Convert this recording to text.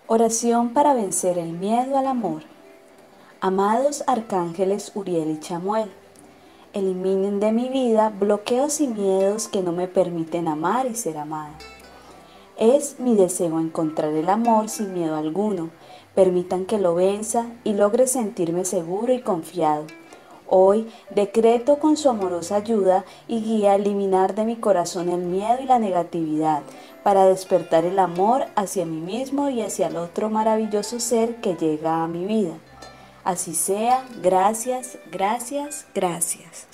Oración para vencer el miedo al amor. Amados arcángeles Uriel y Chamuel, eliminen de mi vida bloqueos y miedos que no me permiten amar y ser amada. Es mi deseo encontrar el amor sin miedo alguno. Permitan que lo venza y logre sentirme seguro y confiado. Hoy decreto con su amorosa ayuda y guía eliminar de mi corazón el miedo y la negatividad para despertar el amor hacia mí mismo y hacia el otro maravilloso ser que llega a mi vida. Así sea, gracias, gracias, gracias.